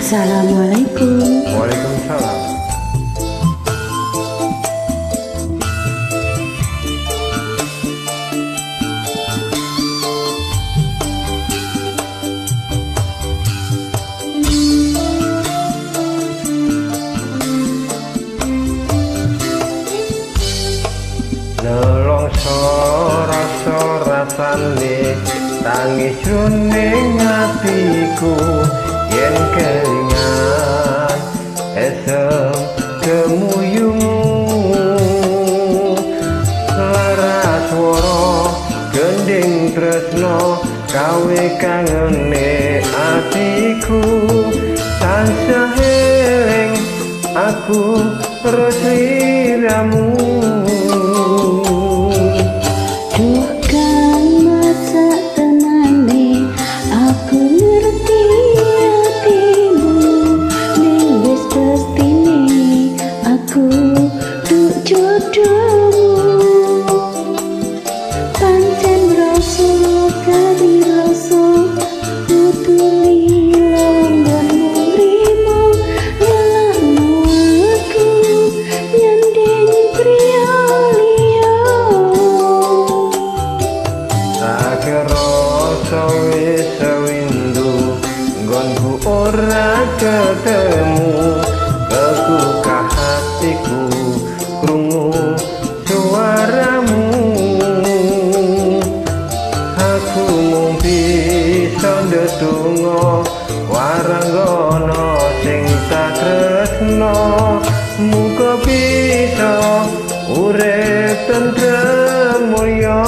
Assalamualaikum. Waalaikumsalam. Nelongso rasa rasane tangis jroning atiku yen kelingan esem kemuyungmu lara swara gending tresno gawe kangene atiku tansah eling aku sliramu. Ora ketemu kebuka hatiku krungu suaramu, aku mung bisa ndedonga warangana sing tak tresno, muga bisa urip tentrem mulya.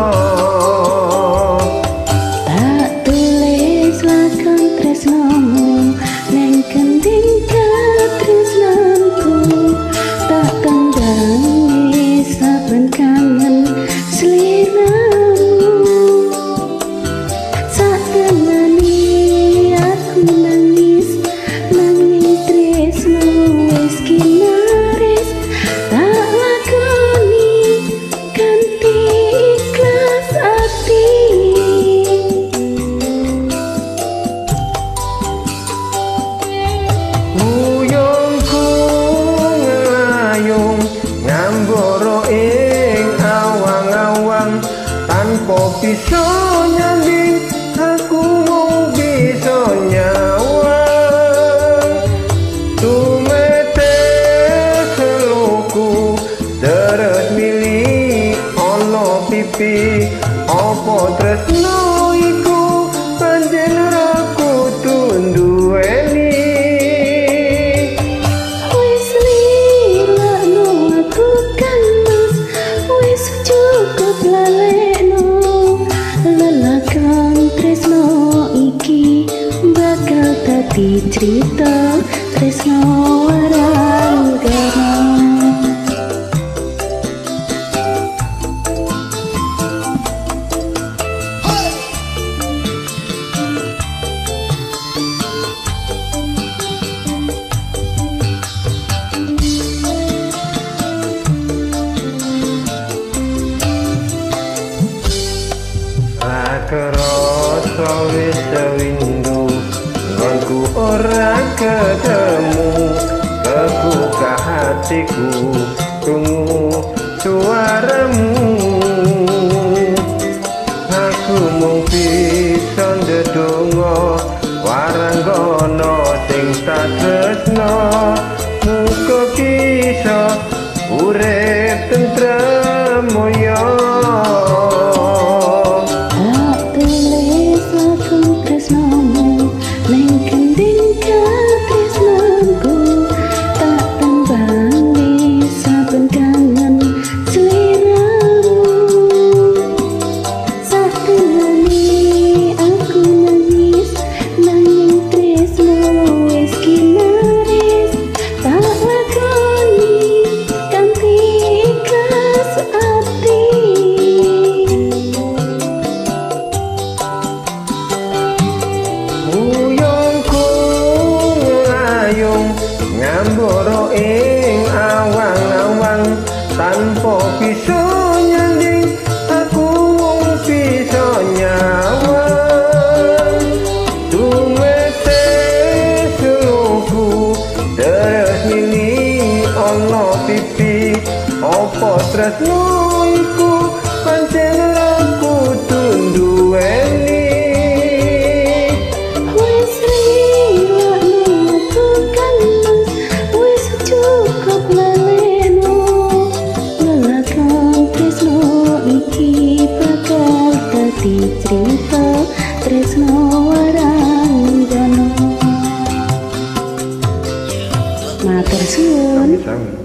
Tanpa bisa nyanding aku mung bisa nyawang tumete seluku deres mili ono pipi apa tresno iku panjen aku tunduweni. Wis lilakno aku kan mas, wis cukup lalekno lelakan tresno iki bakal dadi crita tresno waragana. Kerasa wis sewindu nggonku ora ketemu kebuka hatiku krungu suaramu, aku mung bisa ndedonga waranggana sing tak tresno, muga bisa urip tentrem mulya. Ngamboro ing awang-awang tanpa bisa nyanding aku mung bisa nyawang tumete apa tresno iku pancen aku duweni. Wis rilakno bukan mas, wis cukup laleno. Lelakon tresno iki bakal dadi cerita tresno warang jono. Matur suwun. Sami-sami.